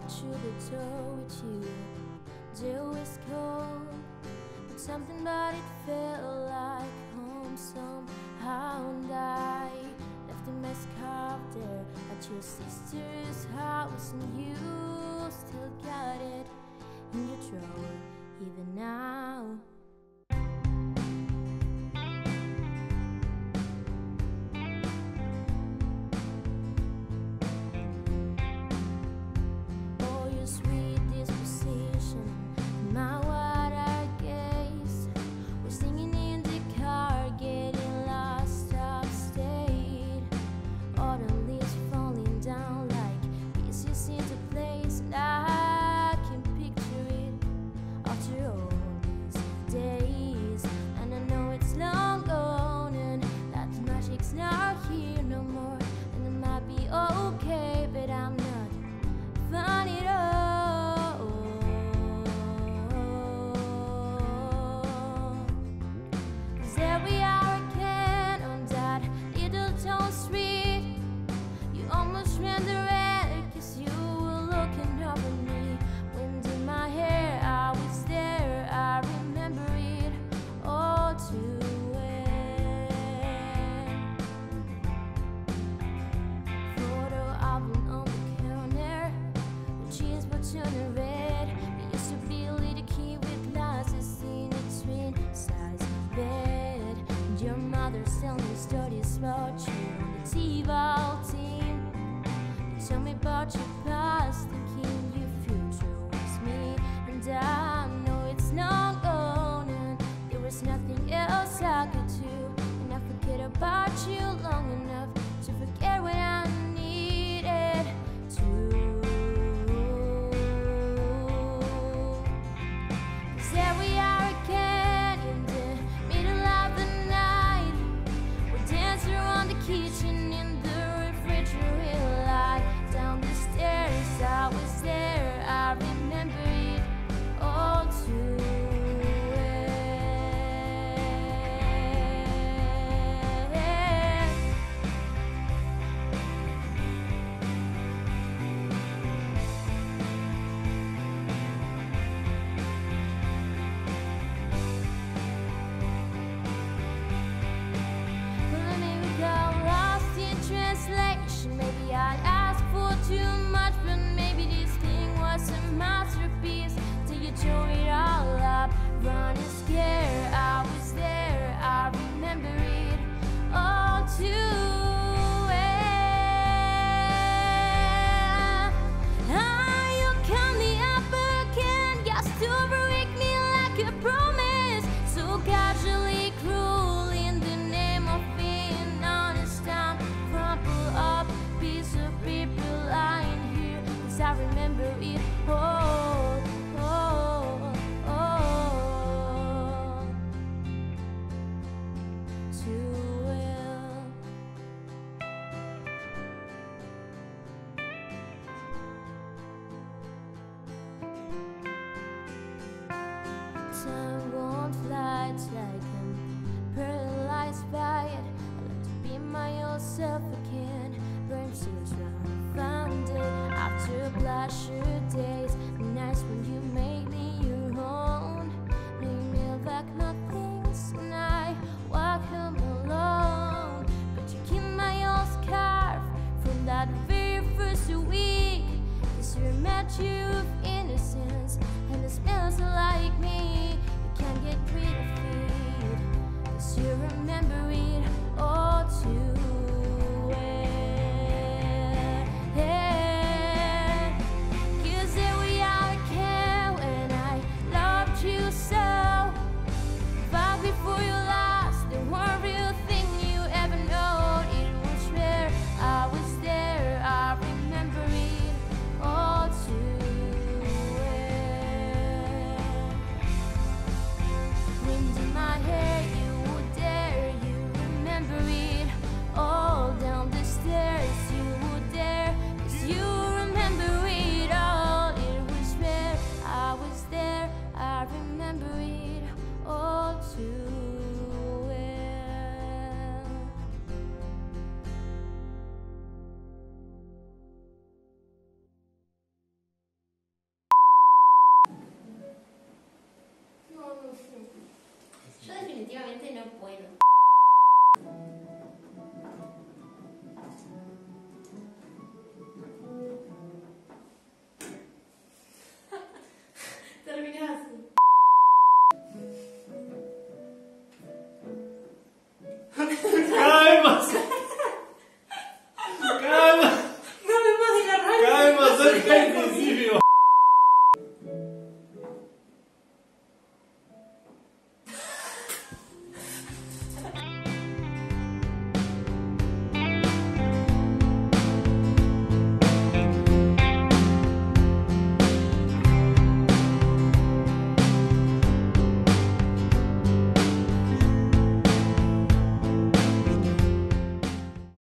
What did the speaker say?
through the door with you. There was cold, but something about it felt like home somehow. And I left a mess carved there at your sister's house, and you still got it in your drawer even now. Okay, but I'm not fun at all. 'Cause there we are again on that little town street. You almost ran the red 'cause you were looking over me. Wind in my hair, I was there, I remember it all too. Turning red. It used to be a little key with glasses in a twin size bed. And your mother's telling me stories about you on the T-ball team. You tell me about your past, thinking your future was me. And I know it's long gone, and there was nothing else I could do. And I forget about you long enough to forget what I needed to. There we are again in the middle of the night. We're dancing around the kitchen in the refrigerator light. Down the stairs, I was there, I remember it all too Maybe I'd ask for too much, but maybe this thing was a masterpiece. Till you tore it all up, running scared. I was there, I remember it all too well. You called me up again, just to break me like a promise, so casually cruel in the name of being honest. I'm crumpled up piece of paper lying here, 'cause I remember it all, too well. Time won't fly like I'm paralyzed by it. I like to be my old self again. Burn seals round and found it. After pleasure days, the nights when you made me your own. Now you mail back my things and I walk home alone. But you keep my old scarf from that very first week. 'Cause you met you of innocence, and it smells like me. You can't get rid of it, 'cause you remember it all too well. Before you lost the one real thing you ever know, it was where I was there, I remember it all too well. Wind in my hair, you were there, you remember it all. Down the stairs, you were there, 'cause you remember it all. It was where I was there, I remember it all too. definitivamente no puedo. Terminás así. Cada vez más. Cada vez más. No me puedo agarrar. Cada vez más cerca del